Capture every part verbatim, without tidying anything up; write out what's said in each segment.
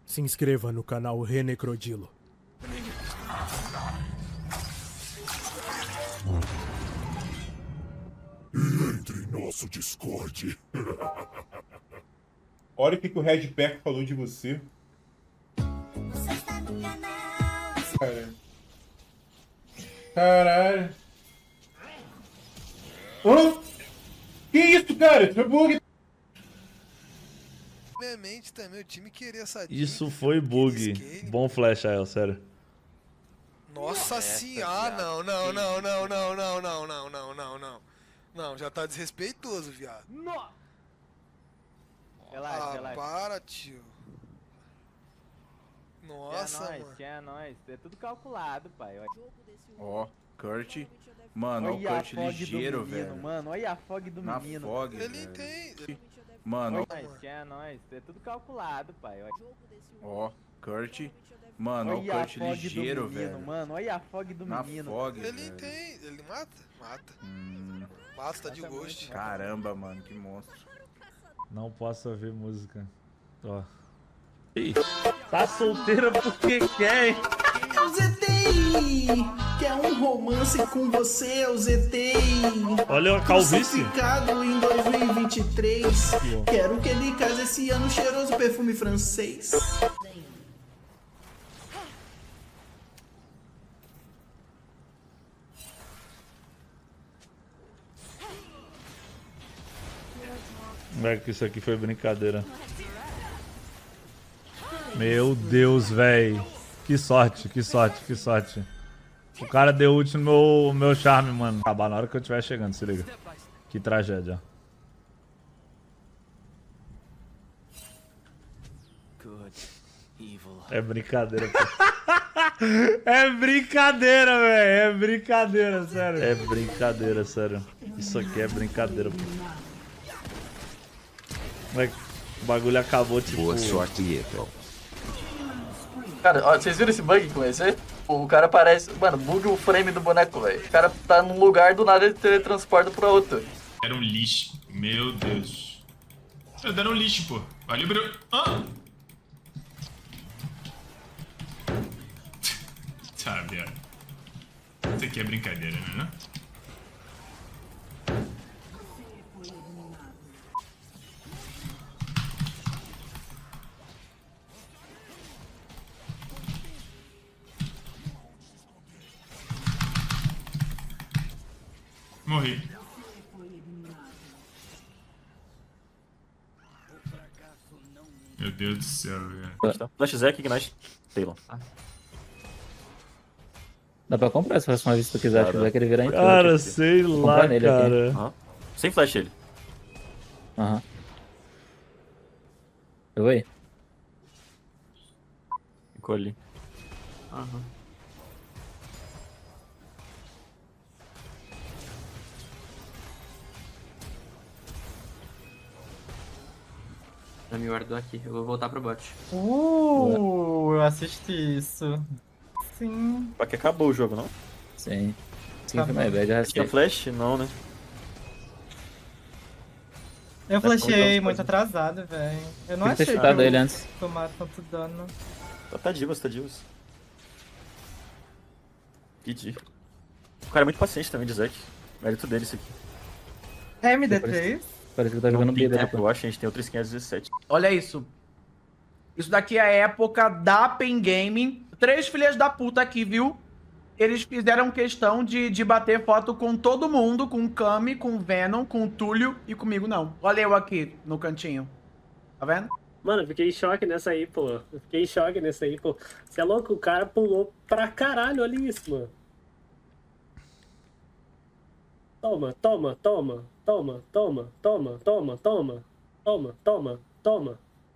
Se inscreva no canal Renecrodilo. E entre em nosso Discord. Olha o que, que o Red Pack falou de você. Você está no canal. Caralho. Caralho. Hã? Que isso, cara? Isso foi bug. Minha mente também, o time queria essa Isso foi bug. Bom flash, Ael, sério. Nossa Essa, senhora, viado. não, não, não, não, não, não, não, não, não, não, não. Não, já tá desrespeitoso, viado. Nossa. Relaxa, Ah, relaxa. para, tio. Nossa, é nóis, mano. é nóis. É tudo calculado, pai. Ó, Kurt. Mano, ó o Olha a Kurt fog ligeiro, do menino, velho. mano. Olha a fog do Na menino. fog, Ele velho. entende. Mano, É nóis, é nóis. É tudo calculado, pai. ó, Kurt. Mano, ó o Olha a Kurt fog ligeiro, do menino, velho. mano. Olha a fog do Na menino. fog, Ele velho. entende. Ele mata? Mata. Hum, Mata, tá de Mata ghost. muito, caramba, mano, que monstro. Não posso ouvir música. Ó. Ih, tá solteira porque quer, hein? Eu zetei, quer um romance com você, eu zetei. Olha a calvície. Crucificado em dois mil e vinte e três. Quero que ele case esse ano, cheiroso perfume francês. Moleque, isso aqui foi brincadeira. Meu Deus, véi. Que sorte, que sorte, que sorte. O cara deu ult no meu, meu charme, mano. Acabar na hora que eu estiver chegando, se liga. Que tragédia. É brincadeira, pô. É brincadeira, velho. É brincadeira, sério. É brincadeira, sério. Isso aqui é brincadeira, pô. Moleque, o bagulho acabou, tipo... Boa sorte, Eto. Cara, ó, vocês viram esse bug com esse? O cara parece... Mano, buga o frame do boneco, velho. O cara tá num lugar, do nada ele teletransporta pra outro. Era um lixo. Meu Deus. Tá dando um lixo, pô. Valeu, bro. Ah! Tá, viado. Isso aqui é brincadeira, né? Morri. Meu Deus do céu, velho. Flash Zack, Ignite, Talon. Dá pra comprar se fosse uma vez se tu quiser, se quiser que ele virar em Cara, sei lá, cara. Uhum. Sem flash ele. Aham. Uhum. Eu vou aí. Ficou ali. Aham. Uhum. Já me guardou aqui, eu vou voltar pro bot. Uh, eu assisti isso. Sim. Só que acabou o jogo, não? Sim. Sim, Tá foi bom. mais bad, já Tinha rastei. flash? Não, né? Eu flashei muito atrasado, velho. Eu não Tem que ter achei chutado que ele eu antes. tomar tanto dano. Tá, tá divas, tá divas. G G. O cara é muito paciente também de Zack. Mérito dele isso aqui. M D três? Parece que tá jogando Não tem B tempo, D. eu acho, a gente tem outra skin a dezessete. Olha isso. Isso daqui é a época da Pen Gaming. Três filhas da puta aqui, viu? Eles fizeram questão de, de bater foto com todo mundo, com o Kami, com o Venom, com o Túlio e comigo não. Olha eu aqui no cantinho. Tá vendo? Mano, eu fiquei em choque nessa aí, pô. Eu fiquei em choque nessa aí, pô. Você é louco? O cara pulou pra caralho, olha isso, mano. Toma, toma, toma, toma, toma, toma, toma, toma, toma, toma, toma.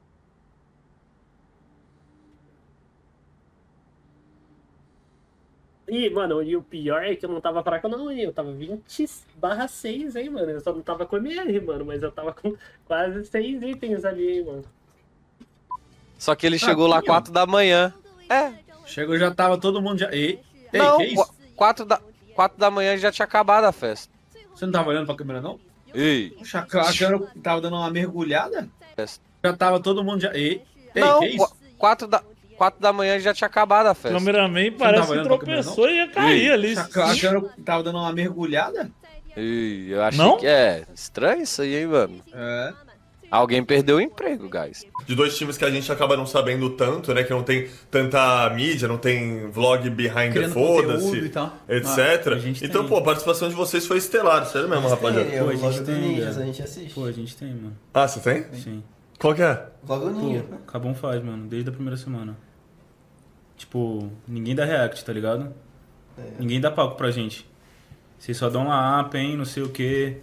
E, mano, e o pior é que eu não tava fraco não, hein? Eu tava vinte barra seis, hein, mano? Eu só não tava com M R, mano, mas eu tava com quase seis itens ali, hein, mano. Só que ele chegou lá quatro da manhã. É. Chegou, já tava todo mundo já... Ei, ei Não, que isso? quatro da, quatro da manhã já tinha acabado a festa. Você não tava olhando pra câmera, não? Ei. Poxa, a câmera tava dando uma mergulhada? Já tava todo mundo já... Ei, ei Não, que isso? quatro da, quatro da manhã já tinha acabado a O festa. cameraman parece que tropeçou e ia cair ali. Achando que tava dando uma mergulhada? Ih, eu achei Não? que é estranho isso aí, hein, mano? É. Alguém perdeu o emprego, guys. De dois times que a gente acaba não sabendo tanto, né? Que não tem tanta mídia, não tem vlog behind the Criando foda-se, conteúdo e tal. etcétera. Ah, a gente então, tem. pô, a participação de vocês foi estelar, sério mesmo, rapaziada. Pô, a gente tem, Ninjas, cara. a gente assiste. Pô, a gente tem, mano. Ah, você tem? Sim. Qual que é? Logo Ninja. Pô, Cabum faz, mano, desde a primeira semana. Tipo, ninguém dá react, tá ligado? É. Ninguém dá palco pra gente. Vocês só dão uma app, hein, não sei o quê.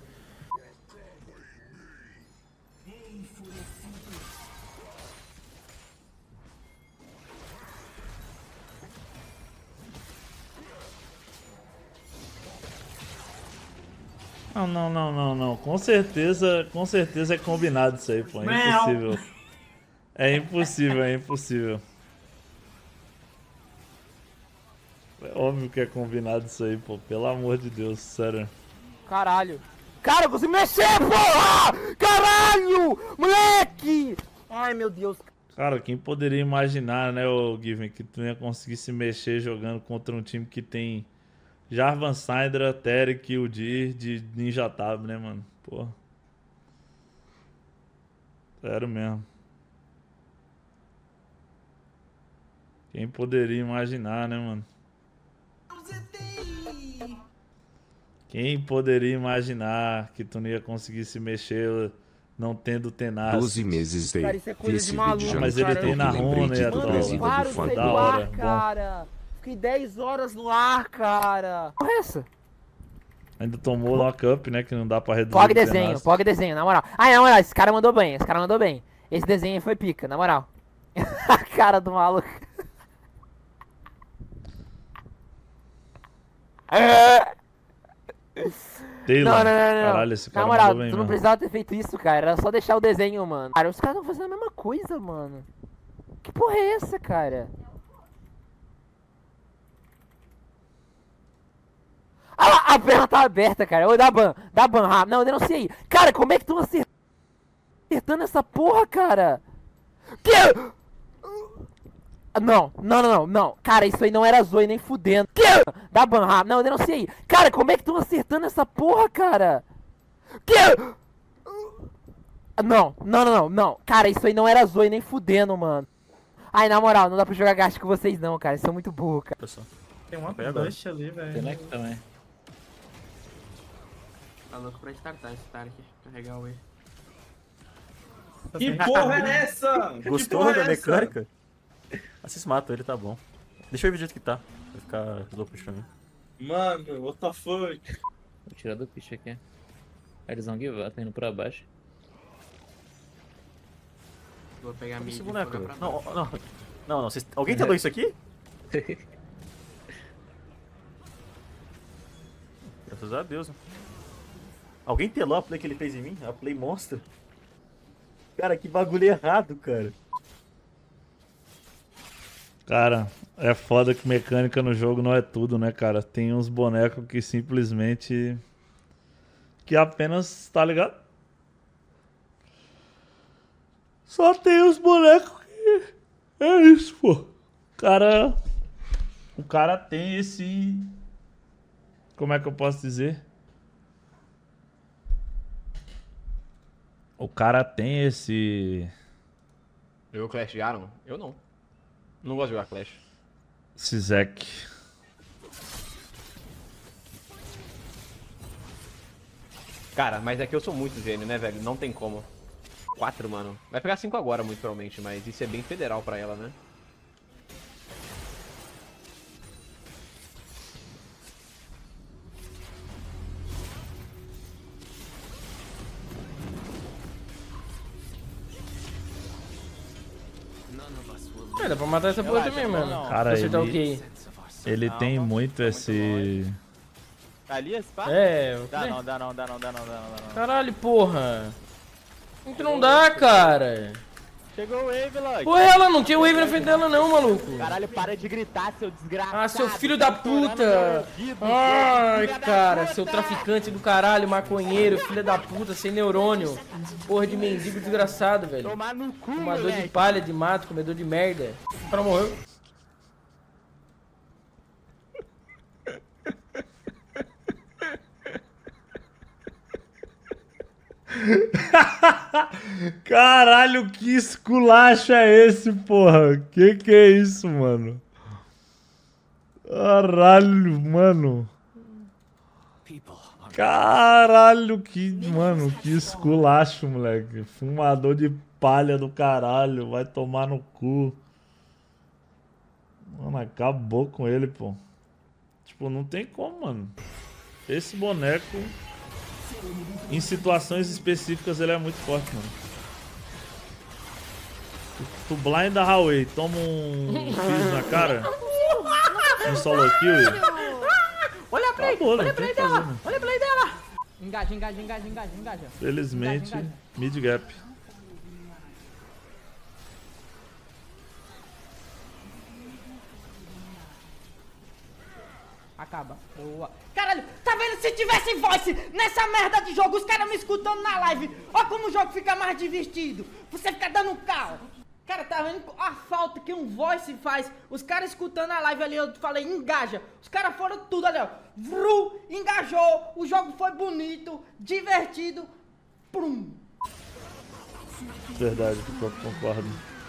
Não, não, não, não, não. Com certeza, com certeza é combinado isso aí, pô. É impossível. É impossível, é impossível. É óbvio que é combinado isso aí, pô. Pelo amor de Deus, sério. Caralho. Cara, você mexer, porra! Caralho! Moleque! Ai, meu Deus. Cara, quem poderia imaginar, né, ô Given, que tu ia conseguir se mexer jogando contra um time que tem Jarvan, Syndra, Taric, Udyr de Ninja Tab, né, mano? Porra. Sério mesmo. Quem poderia imaginar, né, mano? Quem poderia imaginar que tu não ia conseguir se mexer não tendo tenaz? doze meses de. Cara, isso é coisa de maluco, Mas ele tem na runa e a Mano, para de sair da do hora. ar, cara. Fiquei dez horas no ar, cara. Porra é essa? Ainda tomou lock-up, né? Que não dá pra reduzir. Pog o desenho, tenaz. pog desenho, na moral. Ah, na moral, esse cara mandou bem, esse cara mandou bem. Esse desenho aí foi pica, na moral. A cara do maluco. Taylor. Não, não, não, não. Caralho, esse cara Na moral, mandou bem tu não mesmo. precisava ter feito isso, cara. Era só deixar o desenho, mano. Cara, os caras estão fazendo a mesma coisa, mano. Que porra é essa, cara? Ah lá, a perna tá aberta, cara. Ô, dá ban, dá ban rápido. Não, eu denunciei. Cara, como é que tu acertando essa porra, cara? Que? Não, não, não, não, não. Cara, isso aí não era Zoe nem fudendo. Que? Dá ban rápido. Não, eu denunciei. Cara, como é que tu acertando essa porra, cara? Que? Não, não, não, não, não. Cara, isso aí não era Zoe nem fudendo, mano. Ai, na moral, não dá pra jogar gasto com vocês não, cara. Vocês são muito burros, cara. Tem uma push ali, velho. Tem aqui também. Tá louco pra startar esse cara aqui. Carregar o E. Que porra é essa? Gostou porra da é mecânica? Ah, vocês matam ele, tá bom. Deixa eu ver do jeito que tá. Vai ficar louco pra mim. Mano, what the fuck? Vou tirar do pitch aqui. Eles vão give up, indo pra baixo. Vou pegar a Olha mid esse e boneco, jogar velho. pra Não, baixo. não, não, não. Vocês... Alguém tentou isso aqui? Graças a Deus. Né? Alguém telou a play que ele fez em mim? A play monstro? Cara, que bagulho errado, cara. Cara, é foda que mecânica no jogo não é tudo, né, cara? Tem uns bonecos que simplesmente... Que apenas, tá ligado? Só tem os bonecos que... É isso, pô. O cara... O cara tem esse... Como é que eu posso dizer? O cara tem esse... Jogou Clash de Aron? Eu não. Não gosto de jogar Clash. Sizek. Cara, mas é que eu sou muito gênio, né, velho? Não tem como. Quatro, mano. Vai pegar cinco agora, muito provavelmente, mas isso é bem federal pra ela, né? É, dá pra matar essa porra também, mano. Cara, Você tá ele, ok. ele tem muito esse... Ali esse pá? É, o Dá quê? não, dá não, dá não, dá não, dá não, dá não. Caralho, porra. Como que não dá, cara? Chegou o Wave, Loki. Porra, ela não tinha wave na frente dela não, maluco. Caralho, para de gritar, seu desgraçado. Ah, seu filho da puta. Ai, cara, seu traficante do caralho, maconheiro, filho da puta, sem neurônio. Porra de mendigo desgraçado, velho. Tomar no cu, Fumador moleque. de palha, de mato, comedor de merda. O cara morreu. Caralho, que esculacho é esse, porra? Que que é isso, mano? Caralho, mano. Caralho, que, mano, que esculacho, moleque. Fumador de palha do caralho, vai tomar no cu. Mano, acabou com ele, pô. Tipo, não tem como, mano. Esse boneco, em situações específicas, ele é muito forte, mano. Tu, tu blinda Huawei, toma um fizz na cara, um solo kill. Olha a play, Acabou, olha a não play tem o que dela, fazer, né? olha a play dela. Engaja, engaja, engaja, engaja, engaja. Felizmente, Engaja, engaja. mid gap. Acaba. Boa. Caralho, tá vendo? Se tivesse voice nessa merda de jogo, os caras me escutando na live. Ó como o jogo fica mais divertido. Você fica dando cal. Cara, tá vendo a falta que um voice faz? Os caras escutando a live ali, eu falei, engaja. Os caras foram tudo ali, ó. Vru, engajou. O jogo foi bonito, divertido. Prum. Verdade, eu concordo.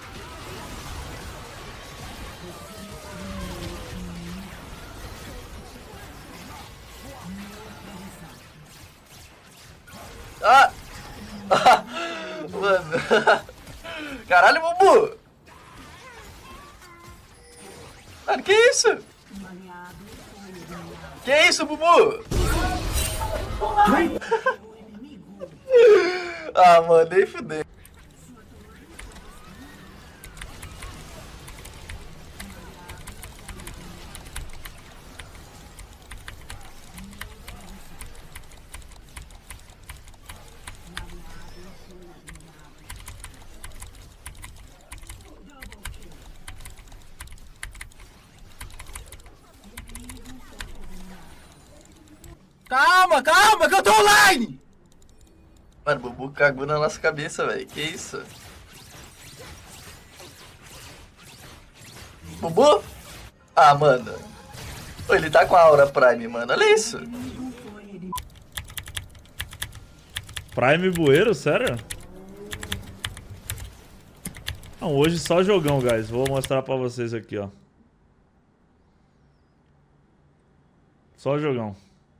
Ah! Mano. Caralho, Bubu! Mano, que isso? Que isso, Bubu? Ah, mano, nem fudeu. Calma, calma, que eu tô online! Mano, o Bubu cagou na nossa cabeça, velho. Que isso? Bubu? Ah, mano. Pô, ele tá com a Aura Prime, mano. Olha isso. Prime Bueiro, sério? Não, hoje só jogão, guys. Vou mostrar pra vocês aqui, ó. Só jogão.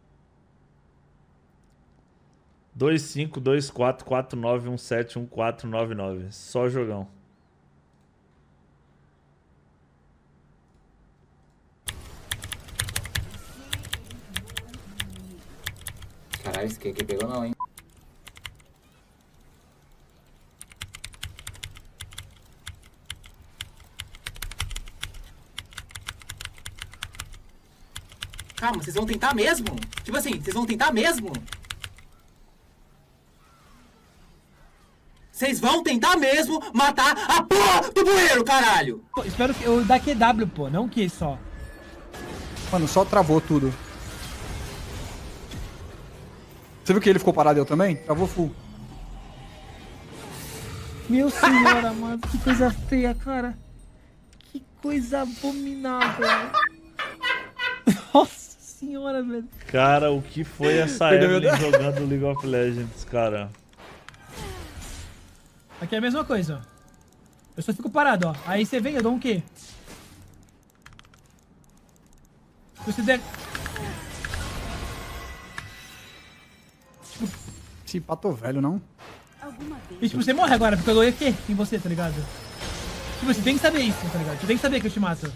dois cinco, dois quatro, quatro nove, um sete, um quatro, nove nove. Só jogão. Caralho, esse aqui pegou não, hein? Calma, vocês vão tentar mesmo? Tipo assim, vocês vão tentar mesmo? Vocês vão tentar mesmo matar a porra do bueiro, caralho! Pô, espero que eu dar Q W, pô, não Q só. Mano, só travou tudo. Você viu que ele ficou parado eu também? Travou full. Meu senhora, mano, que coisa feia, cara. Que coisa abominável. Nossa senhora, velho. Cara, o que foi essa Perdeu Evelyn meu- jogando League of Legends, cara? Aqui é a mesma coisa, ó. Eu só fico parado, ó. Aí você vem, eu dou um Q. Se você der... Esse pato velho, não? E tipo, você morre agora, porque eu dou E Q em você, tá ligado? Tipo, você tem que saber isso, tá ligado? Você tem que saber que eu te mato.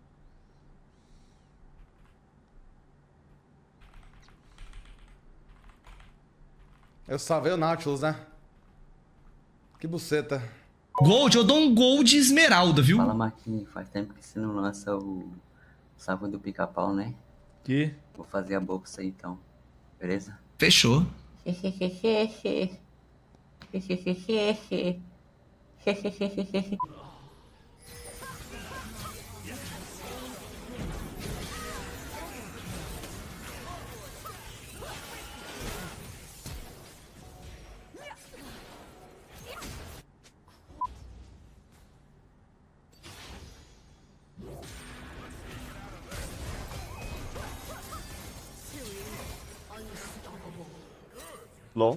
Eu salvei o Nautilus, né? Que buceta. Gold, eu dou um Gold esmeralda, viu? Fala, Marquinhos, faz tempo que você não lança o salvo do pica-pau, né? Que? Vou fazer a bolsa aí então, beleza? Fechou. LOL.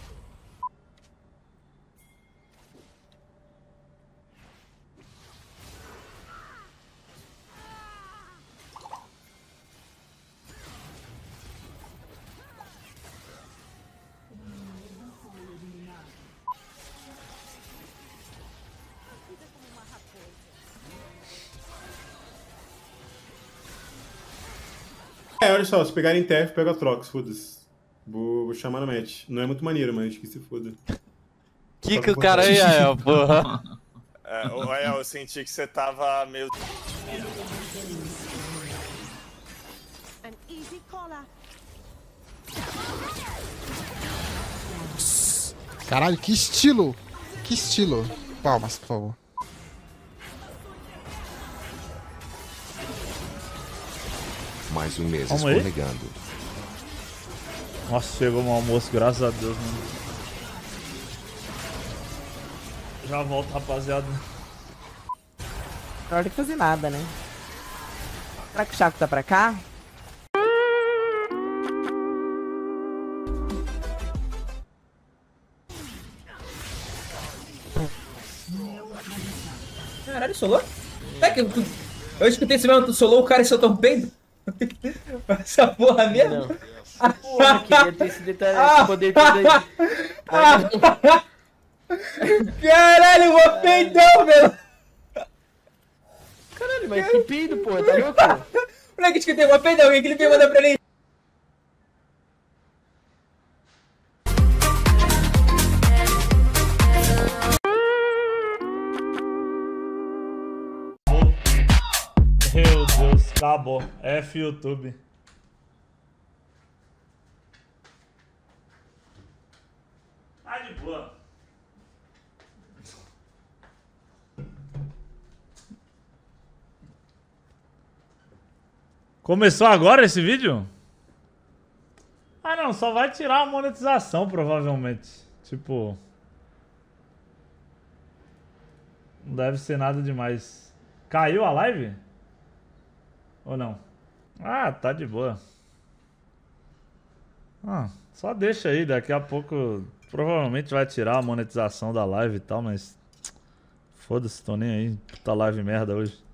É, olha só, se pegarem T F, pega a Trox, foda-se. Vou, vou chamar na match. Não é muito maneiro, mas que se foda. Que que o cara aí, Ael, porra? É, o Ael, eu senti que você tava meio... Caralho, que estilo! Que estilo! Palmas, por favor. Mais um mês Vamos aí? escorregando. Nossa, chegou um almoço, graças a Deus, mano. Já volto, rapaziada. Na hora de fazer nada, né? Será que o Chaco tá pra cá? Caralho, solou? É que tu... Eu escutei esse mesmo, tu solou o cara e soltou um peido? Essa porra mesmo? Não. Porra, queria ter esse detalhe, esse poder todo aí. Caralho, o peidão, meu! Caralho, mas que peido, pô, tá louco? Moleque, escutei uma peidão, alguém que ele veio mandar pra ele. Meu Deus, acabou. F YouTube. Tá de boa. Começou agora esse vídeo? Ah não, só vai tirar a monetização provavelmente. Tipo... Não deve ser nada demais. Caiu a live? Ou não? Ah, tá de boa. Ah, só deixa aí, daqui a pouco provavelmente vai tirar a monetização da live e tal, mas... Foda-se, tô nem aí. Puta live merda hoje.